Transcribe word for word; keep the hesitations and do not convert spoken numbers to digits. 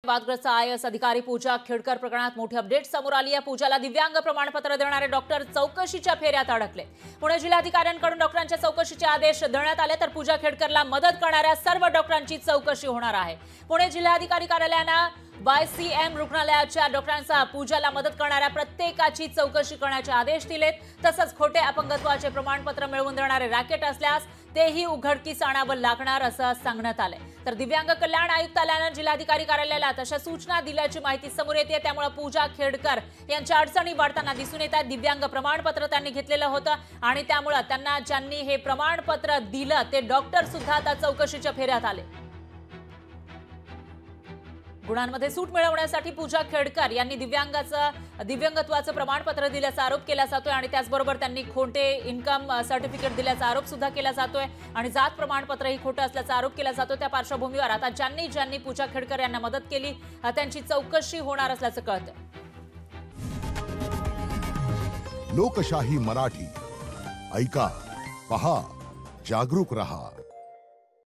वादग्रस्त I S अधिकारी पूजा खेडकर प्रकरणात मोठी अपडेट समोर आली आहे। पूजाला दिव्यांग प्रमाणपत्र देणारे डॉक्टर चौकशीच्या फेऱ्यात अडकले। पुणे जिल्हाधिकाऱ्यांकडून डॉक्टरांच्या चौकशीचे आदेश देण्यात आले, तर पूजा खेडकरला मदत करणाऱ्या सर्व डॉक्टरांची चौकशी होणार आहे। पुणे जिल्हाधिकारी कार्यालयाने वायसीएम रुग्णालयाच्या डॉक्टरांचा पूजाला मदत करणाऱ्या प्रत्येकाची चौकशी करण्याचे आदेश दिलेत। तसंच खोटे अपंगत्वाचे प्रमाणपत्र मिळवून देणारे रॅकेट असल्यास तेही उघडकीस आणावं लागणार असं सांगण्यात आलंय। तर दिव्यांग कल्याण आयुक्तालयाने जिल्हाधिकारी कार्यालयाला तशा सूचना दिल्याची माहिती समोर येते। त्यामुळे पूजा खेडकर यांच्या अडचणी वाढताना दिसून येतात। दिव्यांग प्रमाणपत्र त्यांनी घेतलेलं होतं आणि त्यामुळे त्यांना ज्यांनी हे प्रमाणपत्र दिलं ते डॉक्टर सुद्धा आता चौकशीच्या फेऱ्यात आले। गुणांमध्ये सूट मिळवण्यासाठी पूजा खेडकर यांनी दिव्यांगाचं दिव्यांगत्वाचं प्रमाणपत्र दिल्याचा आरोप केला जातोय आणि त्याचबरोबर त्यांनी खोटे इन्कम सर्टिफिकेट दिल्याचा आरोप सुद्धा केला जातोय आणि जात प्रमाणपत्रही खोटं असल्याचा आरोप केला जातो। त्या पार्श्वभूमीवर आता ज्यांनी ज्यांनी पूजा खेडकर यांना मदत केली त्यांची चौकशी होणार असल्याचं कळतंय। लोकशाही मराठी ऐका, पहा, जागरूक रहा।